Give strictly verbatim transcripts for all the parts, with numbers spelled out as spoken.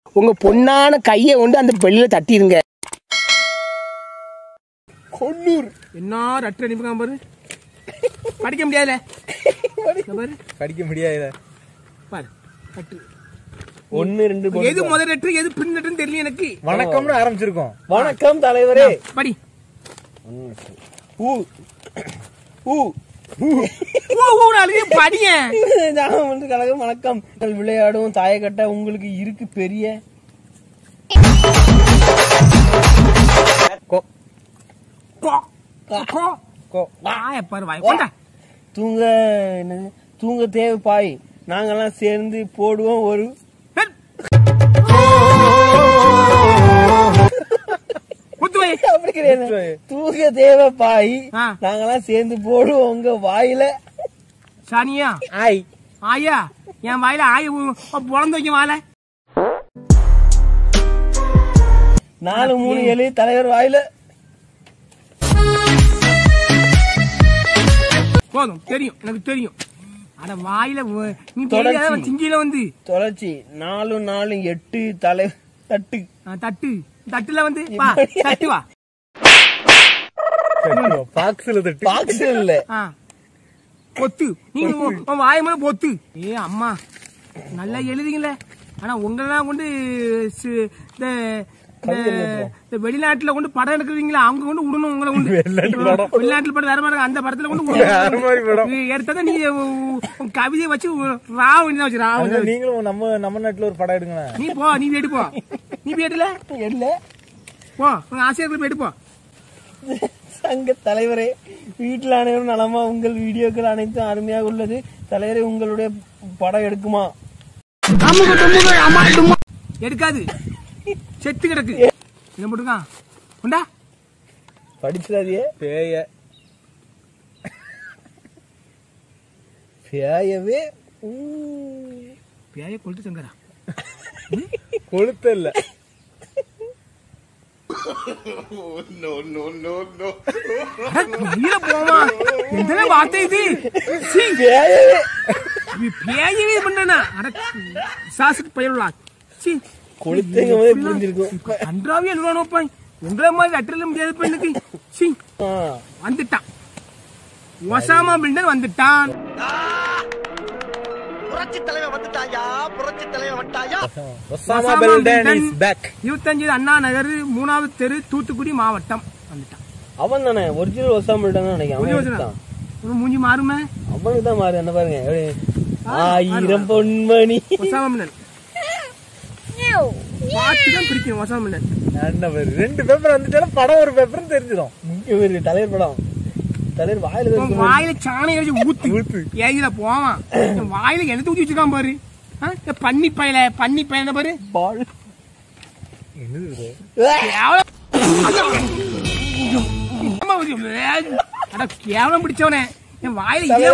உங்க பொண்ணான கையை கொண்டு அந்த பெல்லில தட்டிடுங்க. கொன்னூர் என்ன ரட்டு அனுப்பிக்காம பாரு. படிக்க முடியாதுல பாரு, படிக்க முடியாதுல பாரு. ரட்டு ஒன்னு ரெண்டு எது முதல் ரட்டு எது பின் ரட்டுன்னு தெரியல எனக்கு. வணக்கம்னு ஆரம்பிச்சிருக்கோம். வணக்கம் தலைவரே. படி. ஊ ஊ கழகம் வணக்கம். விளையாடும் தாயக்கட்ட உங்களுக்கு இருக்கு பெரிய தூங்க தூங்க தேவை பாய். நாங்கெல்லாம் சேர்ந்து போடுவோம் ஒரு தூங்க தேவை பாய். நாங்கெல்லாம் சேர்ந்து போடுவோம் உங்க வாயில சானியா ஆய் ஆயா என் வாயில ஆய பொழந்து வைக்க வாயில நாலு மூணு ஏழு தலைவர் வாயில போதும். தெரியும் எனக்கு தெரியும். அட வாயில நீ திங்கில வந்து தொலைச்சி நாலு நாலு எட்டு தலை தட்டு தட்டு தட்டுல வந்து தட்டு வா பாக்ஸ்ல தட்டு பாக்ஸ் இல்ல பொத்து. நீங்க வாய மேல பொத்து. ஏ அம்மா நல்லா எழுதிங்களே. ஆனா உங்களெல்லாம் கொண்டு வெளிநாட்டுல கொண்டு படம் எடுக்கிறீங்களா அவங்க கொண்டு விடணும். உங்களை கொண்டு வெளிநாட்டுல படம் வேற மாதிரி அந்த படத்துல கொண்டு எடுத்தா நீங்க கவிதையை வச்சு ராவ வேண்டியதான் வச்சு ராவ. நீங்களும் நம்ம நம்ம நாட்டுல ஒரு படம் எடுங்க. நீ போ நீ போயிட்டு போ. நீ போயிட்டுல எடுல போ உங்க ஆசிரியர்கள் போயிட்டு போ. சங்க தலைவரே வீட்டில் அனைவரும் நலமா? உங்கள் வீடியோக்கள் அனைத்தும் அருமையாக உள்ளது. தலைவரே உங்களுடைய படம் எடுக்குமா? எடுக்காது, செத்து கிடக்கு. என்ன போட்டுக்கா உண்டா படிச்சிடாதியே பேய பேயவே பேய கொளுத்து சங்கரா கொளுத்த இல்ல. வார்த்தை இது பேயவே பண்றா பயிரலாம் அன்றாவே எழுவானோப்பா. உங்களை மாதிரி அட்டல முடியாது பெண்ணுக்கு வந்துட்டான். ஒசாமா பில்டன் வந்துட்டான். புரட்சி தலைவர் வந்துட்டாயா, புரட்சி தலைவர் வந்துட்டாயா. Osama Bilton is back. இருபத்தஞ்சு அண்ணா நகர் மூணாவது தெரு தூத்துக்குடி மாவட்டம் வந்துட்டான். அவன் தானே ஒரிஜினல் ஒசாமா பில்டன் நினைக்கிறேன். மூஞ்சி மாறுமே அவனுக்கு தான் மாறு. என்ன பாருங்க ஆயிரம் பொன்மணி ஒசாமா பில்டன் பாட்டுதான் பிடிக்கும். ஒசாமா பில்டன் ரெண்டு பேப்பர் வந்துட்டாலும் படம் ஒரு பேப்பர் தெரிஞ்சிடும். முக்கிய தலைவர் படம். தலைவர் வாயில வாயில சாணி வச்சு ஊத்து ஊத்து ஏகில போவான். வாயில என்ன ஊத்தி வச்சுக்கான் பாரு. பன்னி பையில பன்னி பையன பாரு. பால் கேவலம் பிடிச்சவனே என் வாயில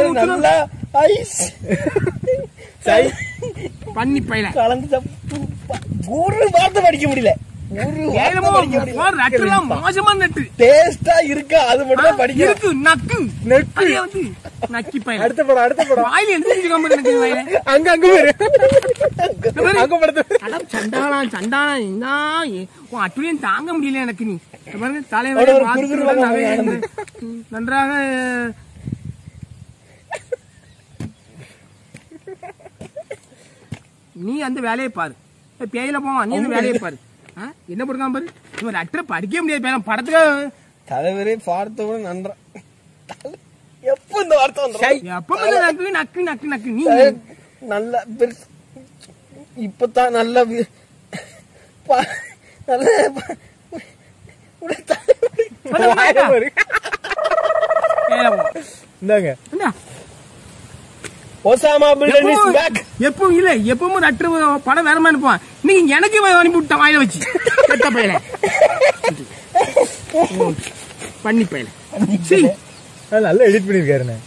பன்னி பையில கலந்து ஒரு வார்த்தை படிக்க முடியல. மோசமா நட்டு டேஸ்டா இருக்கா அது மட்டும் படிக்க இருக்கு. நக்கு நெட்டு வந்து நக்கி பையன். அடுத்த படம் அடுத்த படம் வாயில எழுதி அங்க அங்க அங்க படத்து சண்டானா சண்டானா என்ன அட்டுலையும் தாங்க முடியல எனக்கு. நீ பாருங்க தலைவர் நன்றாக நீ அந்த வேலையை பாரு. பேயில போவான் நீ அந்த வேலையை பாரு. என்ன போடுறான் பாரு. இவன் அட்டரை படிக்க முடியாது படத்துக்கு. தலைவரே பார்த்தவன நன்றா எப்ப இந்த வார்த்தை வந்து எப்ப நக்கு நக்கு நக்கு நக்கு நீ நல்ல இப்பதான் நல்ல ஒசாமா பில்டன் இஸ் பேக். எப்பவும் இல்ல எப்பவும் ரட்டு படம் வேற மாதிரி இருப்பான். இன்னைக்கு எனக்கு அனுப்பி விட்டான் வாயில வச்சு கெட்ட பையல பண்ணி பையல நல்லா எடிட் பண்ணிருக்காருண்ணே.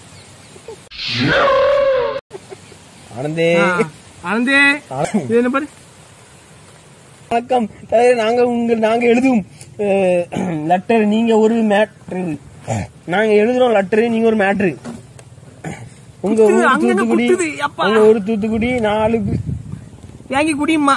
ஆனந்தே ஆனந்தே என்ன பாரு. வணக்கம் நாங்க உங்க நாங்க எழுதும் லெட்டர் நீங்க ஒரு மேட்ரு. நாங்க எழுதுறோம் லெட்டர் நீங்க ஒரு மேட்ரு. உங்க ஊர் தூத்துக்குடி உங்க ஊர் தூத்துக்குடி நாலு வாங்கி குடியுமா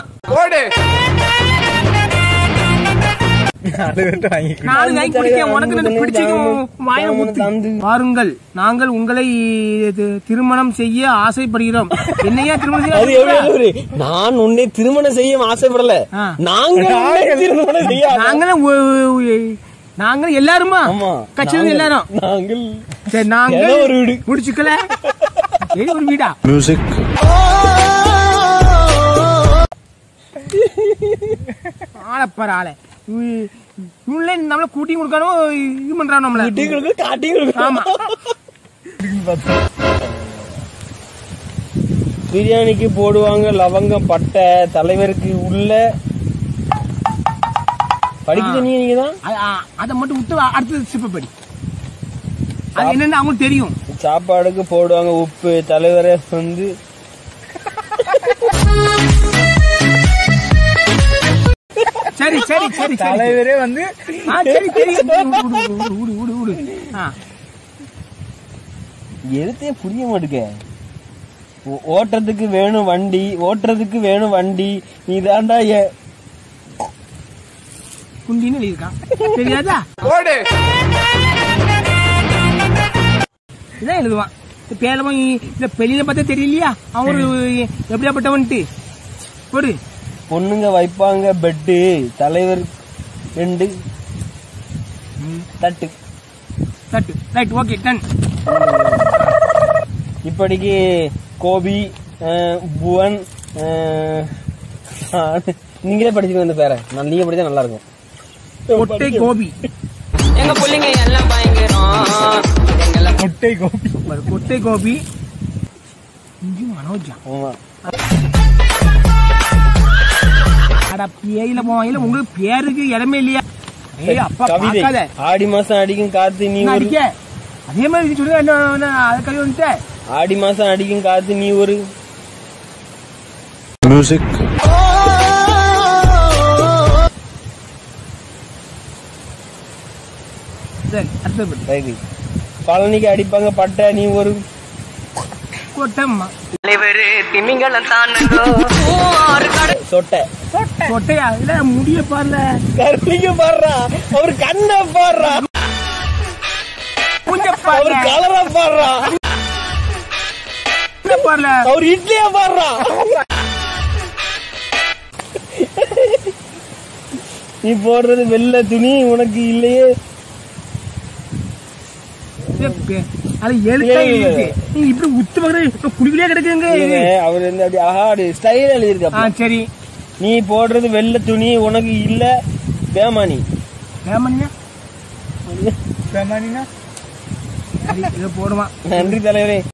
நாலு வாங்கி குடிக்க உனக்கு ரெண்டு பிடிச்சிக்கும் வாயில ஊத்து. வாருங்கள், நாங்கள் உங்களை திருமணம் செய்ய ஆசைப்படுகிறோம். என்னையா திருமணம் செய்ய? நான் உன்னை திருமணம் செய்ய ஆசைப்படல. நாங்கள் திருமணம் செய்ய நாங்களும் நாங்கள் எல்லாருமா கட்சியில எல்லாரும் நாங்கள் சரி நாங்கள் ஒரு வீடு முடிச்சுக்கல. ஒரு வீடா மியூசிக் ஆளப்பாரு ஆளை இவங்களே நம்மள கூட்டி கொடுக்கணும் இது பண்றான் நம்மள காட்டி கொடுக்க. ஆமா பிரியாணிக்கு போடுவாங்க லவங்கம் பட்டை. தலைவருக்கு உள்ள படிக்க நீங்க தான் அதை மட்டும் விட்டு அடுத்தது சிப்ப படி. அது என்னன்னு அவங்களுக்கு தெரியும். சாப்பாடுக்கு போடுவாங்க உப்பு. தலைவரே வந்து சரி சரி சரி தலைவரே வந்து சரி சரி எழுத்தே புரிய மாட்டுக்க. ஓட்டுறதுக்கு வேணும் வண்டி, ஓட்டுறதுக்கு வேணும் வண்டி. நீ தாண்டா குண்டின்னு எழுதியிருக்கான் தெரியாதா? இதான் எழுதுவான். பேலமும் இந்த பெண்ணில பார்த்தா தெரியலையா அவரு எப்படியாப்பட்டவன்ட்டு. ஒரு பொண்ணுங்க வைப்பாங்க பெட்டு. தலைவர் ரெண்டு தட்டு தட்டு ரைட் ஓகே டன். இப்படிக்கு கோபி புவன் நீங்களே படிச்சுக்க இந்த பேரை. நான் நீங்க படிச்சா நல்லா இருக்கும். கொட்டை கோபி எங்க பிள்ளைங்க எல்லாம் பயங்கரம். கொட்டை கோபி கொட்டை கோபி மனோஜா. பேயில போவாயில உங்களுக்கு பேருக்கு இடமே இல்லையா? ஆடி மாசம் அடிக்கும் காத்து நீ அடிக்க அதே மாதிரி சொல்லுங்க. கல்வி வந்துட்ட ஆடி மாசம் அடிக்கும் காத்து நீ ஒரு மியூசிக். பழனிக்கு அடிப்பாங்க பட்டை. நீ ஒரு கொட்டம்மா. தலைவரு திமிங்கலம் தான் சொட்டை. சொட்டையா இல்ல முடிய பாருல கருணிக்க பாடுறா. அவர் கண்ண பாடுறா. அவர் கலரா பாடுறா. பாருல அவர் இட்லியா பாடுறா. நீ போடுறது வெள்ளை துணி உனக்கு இல்லையே. இப்படி உத்து குடிக்கலையே கிடைக்குங்க. அவர் வந்து அப்படி ஆஹாடு ஸ்டைல் எழுதியிருக்கா. சரி நீ போடுறது வெள்ளை துணி உனக்கு இல்ல பேமானி. பேமானியா பேமானினா போடுவான். நன்றி தலைவரே.